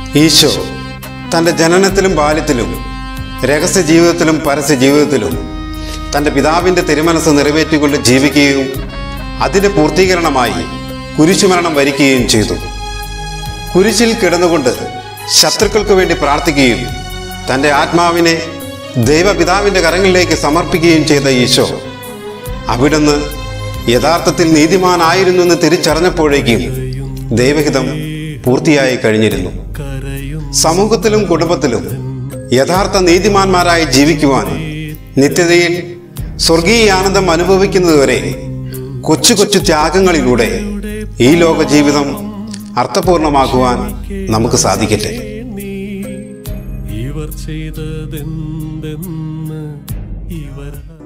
ഈശോ തൻ്റെ ജനനത്തിലും ബാല്യത്തിലും രഹസ്യ ജീവിതത്തിലും പരസ്യ ജീവിതത്തിലും തൻ്റെ പിതാവിൻ്റെ തിരുമനസ് നിറവേറ്റിക്കൊണ്ട് ജീവിക്കുകയും അതിൻ്റെ പൂർത്തീകരണമായി കുരിശുമരണം വരിക്കുകയും ചെയ്തു. കുരിശിൽ കിടന്നുകൊണ്ട് ശത്രുക്കൾക്ക് വേണ്ടി പ്രാർത്ഥിക്കുകയും തൻ്റെ ആത്മാവിനെ ദൈവപിതാവിൻ്റെ കരങ്ങളിലേക്ക് സമർപ്പിക്കുകയും ചെയ്ത ഈശോ അവിടുന്ന് യഥാർത്ഥത്തിൽ നീതിമാനായിരുന്നെന്ന് തിരിച്ചറിഞ്ഞപ്പോഴേക്കും ദൈവഹിതം പൂർത്തിയായി കഴിഞ്ഞിരുന്നു. സമൂഹത്തിലും കുടുംബത്തിലും യഥാർത്ഥ നീതിമാന്മാരായി ജീവിക്കുവാൻ, നിത്യതയിൽ സ്വർഗീയ ആനന്ദം അനുഭവിക്കുന്നതുവരെ കൊച്ചു കൊച്ചു ത്യാഗങ്ങളിലൂടെ ഈ ലോക ജീവിതം അർത്ഥപൂർണമാക്കുവാൻ നമുക്ക് സാധിക്കട്ടെ. ഇവർ ചെയ്തതെന്തെന്ന് ഇവർ